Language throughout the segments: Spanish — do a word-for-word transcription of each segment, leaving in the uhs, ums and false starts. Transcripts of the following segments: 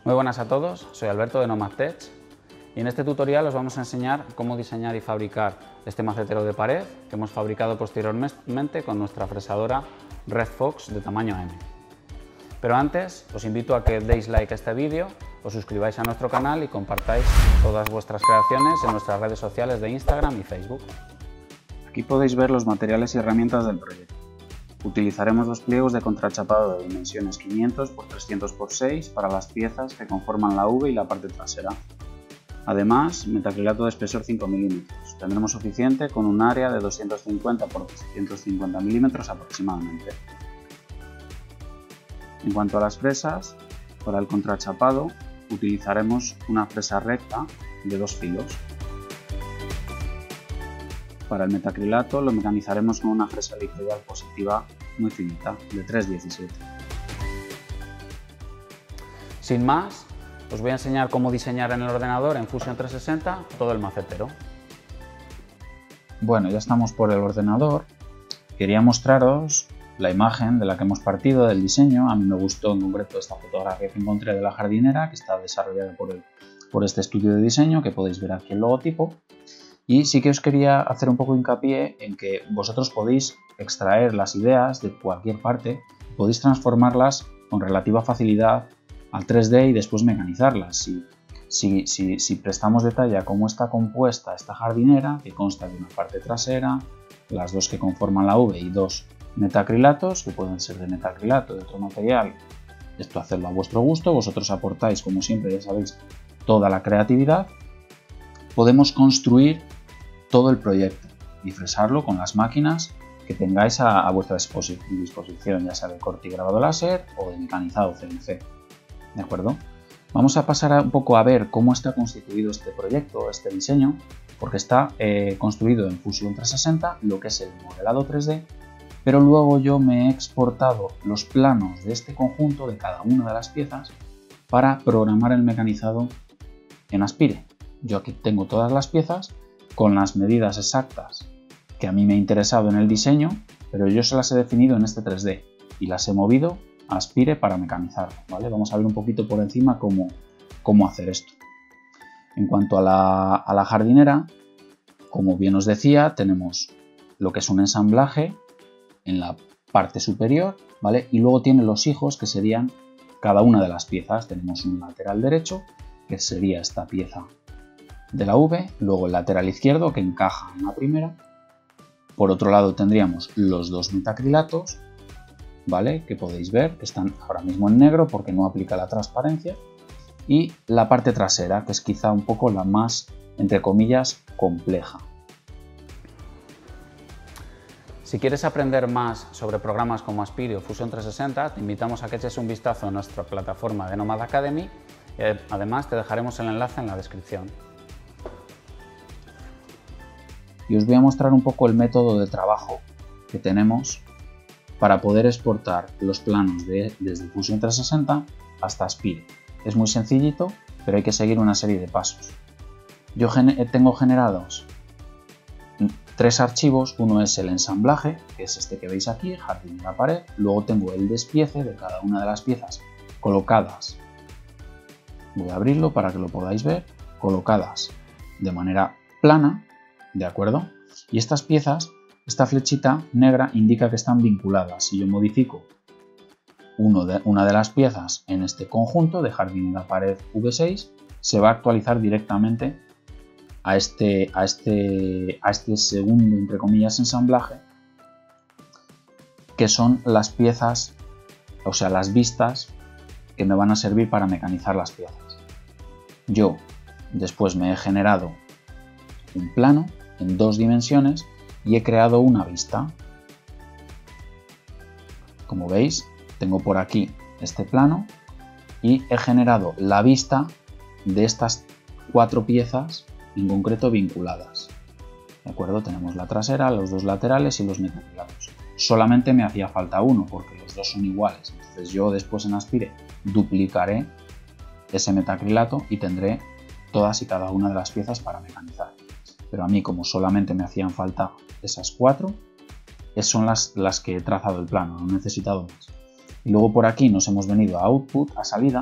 Muy buenas a todos, soy Alberto de Nomad Tech y en este tutorial os vamos a enseñar cómo diseñar y fabricar este macetero de pared que hemos fabricado posteriormente con nuestra fresadora Red Fox de tamaño M. Pero antes os invito a que deis like a este vídeo, os suscribáis a nuestro canal y compartáis todas vuestras creaciones en nuestras redes sociales de Instagram y Facebook. Aquí podéis ver los materiales y herramientas del proyecto. Utilizaremos los pliegos de contrachapado de dimensiones quinientos por trescientos por seis para las piezas que conforman la V y la parte trasera. Además, metacrilato de espesor cinco milímetros. Tendremos suficiente con un área de doscientos cincuenta por trescientos cincuenta milímetros aproximadamente. En cuanto a las fresas, para el contrachapado utilizaremos una fresa recta de dos filos. Para el metacrilato lo mecanizaremos con una fresa helicoidal positiva muy finita, de tres diecisiete. Sin más, os voy a enseñar cómo diseñar en el ordenador en Fusion trescientos sesenta todo el macetero. Bueno, ya estamos por el ordenador. Quería mostraros la imagen de la que hemos partido del diseño. A mí me gustó en concreto esta fotografía que encontré de la jardinera, que está desarrollada por, el, por este estudio de diseño, que podéis ver aquí el logotipo. Y sí que os quería hacer un poco hincapié en que vosotros podéis extraer las ideas de cualquier parte, podéis transformarlas con relativa facilidad al tres D y después mecanizarlas. Si, si, si, si prestamos detalle a cómo está compuesta esta jardinera, que consta de una parte trasera, las dos que conforman la V y dos metacrilatos, que pueden ser de metacrilato de otro material, esto hacedlo a vuestro gusto, vosotros aportáis, como siempre, ya sabéis, toda la creatividad, podemos construir todo el proyecto y fresarlo con las máquinas que tengáis a, a vuestra disposición, ya sea de corte y grabado láser o de mecanizado C N C. ¿De acuerdo? Vamos a pasar a un poco a ver cómo está constituido este proyecto, este diseño, porque está eh, construido en Fusion trescientos sesenta, lo que es el modelado tres D, pero luego yo me he exportado los planos de este conjunto, de cada una de las piezas, para programar el mecanizado en Aspire. Yo aquí tengo todas las piezas con las medidas exactas que a mí me ha interesado en el diseño, pero yo se las he definido en este tres D y las he movido a Aspire para mecanizarlo, ¿vale? Vamos a ver un poquito por encima cómo, cómo hacer esto. En cuanto a la, a la jardinera, como bien os decía, tenemos lo que es un ensamblaje en la parte superior, ¿vale? Y luego tiene los hijos que serían cada una de las piezas. Tenemos un lateral derecho, que sería esta pieza de la V, luego el lateral izquierdo que encaja en la primera. Por otro lado tendríamos los dos metacrilatos, ¿vale? Que podéis ver que están ahora mismo en negro porque no aplica la transparencia, y la parte trasera, que es quizá un poco la más, entre comillas, compleja. Si quieres aprender más sobre programas como Aspire o Fusion trescientos sesenta, te invitamos a que eches un vistazo a nuestra plataforma de Nomad Academy y además te dejaremos el enlace en la descripción. Y os voy a mostrar un poco el método de trabajo que tenemos para poder exportar los planos de, desde Fusion trescientos sesenta hasta Aspire. Es muy sencillito, pero hay que seguir una serie de pasos. Yo gen tengo generados tres archivos. Uno es el ensamblaje, que es este que veis aquí, jardín de la pared. Luego tengo el despiece de cada una de las piezas colocadas. Voy a abrirlo para que lo podáis ver. Colocadas de manera plana. ¿De acuerdo? Y estas piezas, esta flechita negra indica que están vinculadas. Si yo modifico uno de, una de las piezas en este conjunto de jardín y la pared V seis, se va a actualizar directamente a este, a este, a este segundo, entre comillas, ensamblaje, que son las piezas, o sea, las vistas que me van a servir para mecanizar las piezas. Yo después me he generado un plano en dos dimensiones y he creado una vista. Como veis, tengo por aquí este plano y he generado la vista de estas cuatro piezas en concreto vinculadas. ¿De acuerdo? Tenemos la trasera, los dos laterales y los metacrilatos. Solamente me hacía falta uno porque los dos son iguales. Entonces yo después en Aspire duplicaré ese metacrilato y tendré todas y cada una de las piezas para mecanizar. Pero a mí, como solamente me hacían falta esas cuatro, son las, las que he trazado el plano, no he necesitado más. Y luego por aquí nos hemos venido a Output, a salida,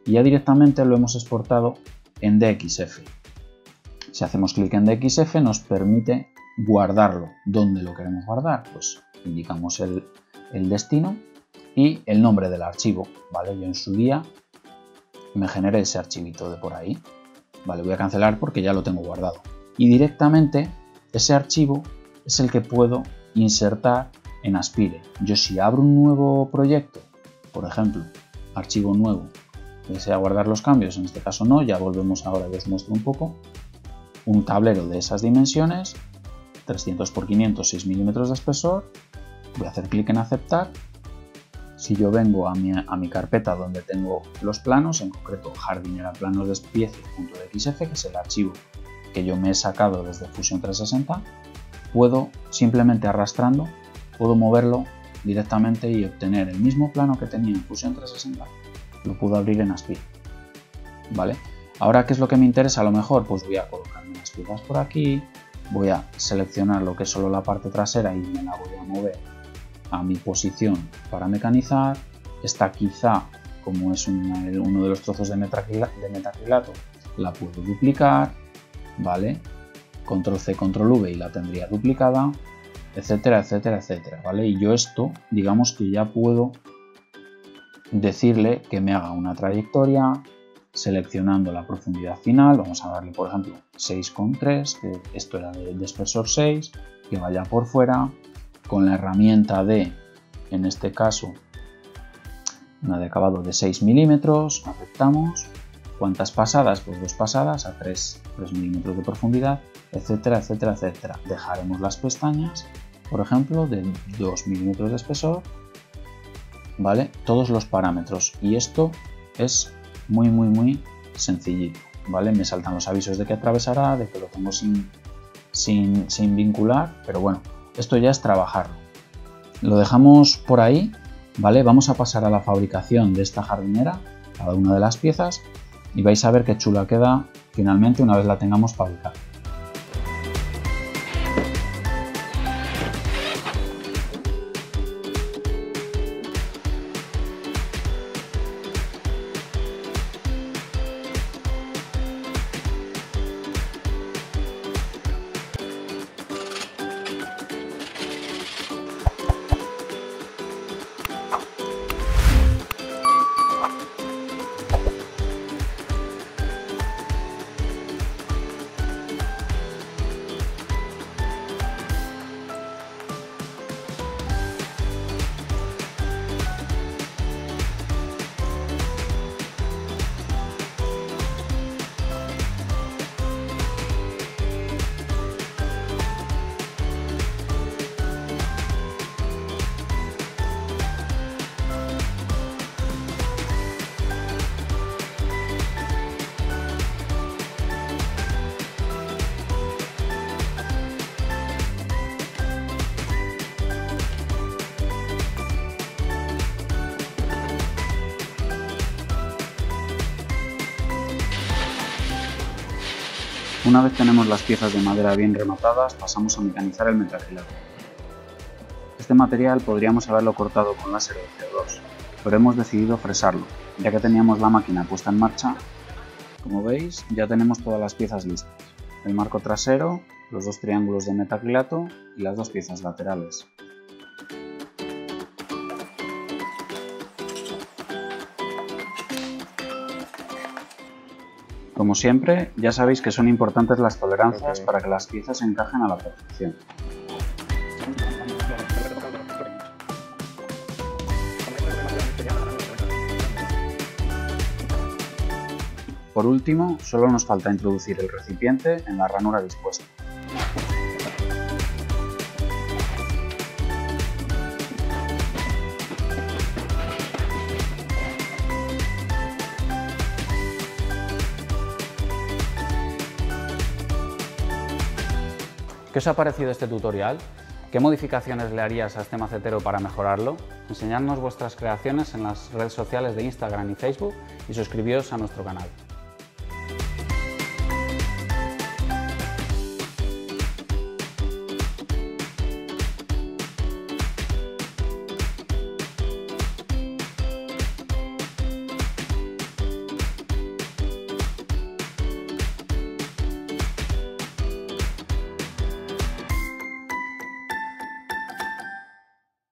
y ya directamente lo hemos exportado en D X F. Si hacemos clic en D X F nos permite guardarlo. ¿Dónde lo queremos guardar? Pues indicamos el, el destino y el nombre del archivo, ¿vale? Yo en su día me generé ese archivito de por ahí, ¿vale? Voy a cancelar porque ya lo tengo guardado. Y directamente ese archivo es el que puedo insertar en Aspire. Yo si abro un nuevo proyecto, por ejemplo, archivo nuevo, desea guardar los cambios, en este caso no, ya volvemos ahora y os muestro un poco, un tablero de esas dimensiones, trescientos por quinientos, seis milímetros de espesor, voy a hacer clic en aceptar. Si yo vengo a mi, a mi carpeta donde tengo los planos, en concreto jardinera planos despiece.dxf, que es el archivo que yo me he sacado desde Fusion trescientos sesenta, puedo simplemente arrastrando, puedo moverlo directamente y obtener el mismo plano que tenía en Fusion trescientos sesenta, lo puedo abrir en Aspire, ¿vale? Ahora, ¿qué es lo que me interesa? A lo mejor pues voy a colocar unas piezas por aquí, voy a seleccionar lo que es solo la parte trasera y me la voy a mover a mi posición para mecanizar. Esta quizá, como es una, uno de los trozos de metacrilato, de metacrilato, la puedo duplicar, ¿vale? Control C, Control V y la tendría duplicada, etcétera, etcétera, etcétera, ¿vale? Y yo esto, digamos que ya puedo decirle que me haga una trayectoria seleccionando la profundidad final. Vamos a darle, por ejemplo, seis coma tres, que esto era de, de espesor seis, que vaya por fuera, con la herramienta de, en este caso, una de acabado de seis milímetros, aceptamos. ¿Cuántas pasadas? Pues dos pasadas a tres milímetros de profundidad, etcétera, etcétera, etcétera. Dejaremos las pestañas, por ejemplo, de dos milímetros de espesor, ¿vale? Todos los parámetros. Y esto es muy, muy, muy sencillito, ¿vale? Me saltan los avisos de que atravesará, de que lo tengo sin, sin, sin vincular, pero bueno, esto ya es trabajarlo. Lo dejamos por ahí, ¿vale? Vamos a pasar a la fabricación de esta jardinera, cada una de las piezas, y vais a ver qué chula queda finalmente una vez la tengamos fabricada. Una vez tenemos las piezas de madera bien rematadas, pasamos a mecanizar el metacrilato. Este material podríamos haberlo cortado con láser de C O dos, pero hemos decidido fresarlo, ya que teníamos la máquina puesta en marcha. Como veis, ya tenemos todas las piezas listas: el marco trasero, los dos triángulos de metacrilato y las dos piezas laterales. Como siempre, ya sabéis que son importantes las tolerancias para que las piezas encajen a la perfección. Por último, solo nos falta introducir el recipiente en la ranura dispuesta. ¿Qué os ha parecido este tutorial? ¿Qué modificaciones le harías a este macetero para mejorarlo? Enseñadnos vuestras creaciones en las redes sociales de Instagram y Facebook y suscribíos a nuestro canal.